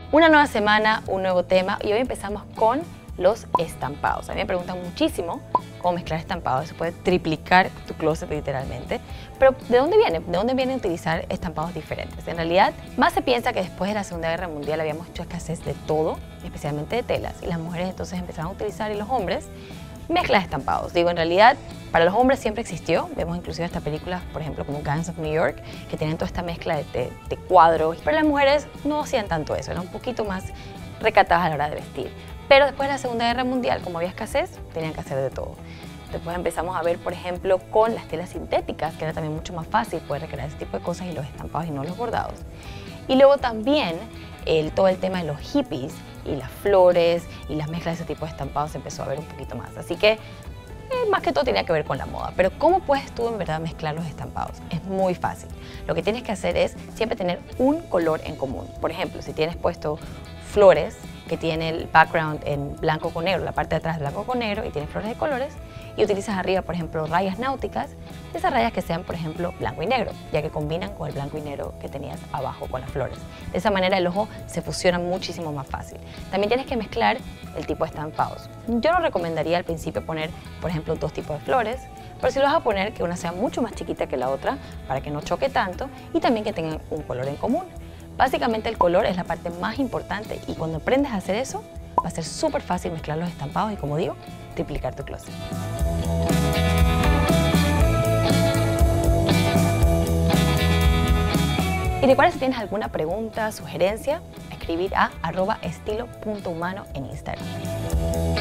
Una nueva semana, un nuevo tema y hoy empezamos con los estampados. A mí me preguntan muchísimo cómo mezclar estampados, eso puede triplicar tu closet literalmente. Pero ¿de dónde viene? ¿De dónde viene utilizar estampados diferentes? En realidad, más se piensa que después de la Segunda Guerra Mundial habíamos hecho escasez de todo, especialmente de telas, y las mujeres entonces empezaron a utilizar, y los hombres, mezclas de estampados. Digo, en realidad, para los hombres siempre existió. Vemos inclusive hasta películas, por ejemplo, como Gangs of New York, que tienen toda esta mezcla de cuadros. Pero las mujeres no hacían tanto eso, eran un poquito más recatadas a la hora de vestir. Pero después de la Segunda Guerra Mundial, como había escasez, tenían que hacer de todo. Después empezamos a ver, por ejemplo, con las telas sintéticas, que era también mucho más fácil poder recrear ese tipo de cosas y los estampados y no los bordados. Y luego también todo el tema de los hippies y las flores y las mezclas de ese tipo de estampados se empezó a ver un poquito más. Así que más que todo tenía que ver con la moda. Pero ¿cómo puedes tú en verdad mezclar los estampados? Es muy fácil. Lo que tienes que hacer es siempre tener un color en común. Por ejemplo, si tienes puesto flores que tiene el background en blanco con negro, la parte de atrás blanco con negro y tiene flores de colores, y utilizas arriba, por ejemplo, rayas náuticas, esas rayas que sean, por ejemplo, blanco y negro, ya que combinan con el blanco y negro que tenías abajo con las flores. De esa manera el ojo se fusiona muchísimo más fácil. También tienes que mezclar el tipo de estampados. Yo no recomendaría al principio poner, por ejemplo, dos tipos de flores, pero si lo vas a poner, que una sea mucho más chiquita que la otra para que no choque tanto y también que tengan un color en común. Básicamente el color es la parte más importante y cuando aprendes a hacer eso, va a ser súper fácil mezclar los estampados y, como digo, triplicar tu closet. Y recuerda, si tienes alguna pregunta, sugerencia, escribir a @estilo.humano en Instagram.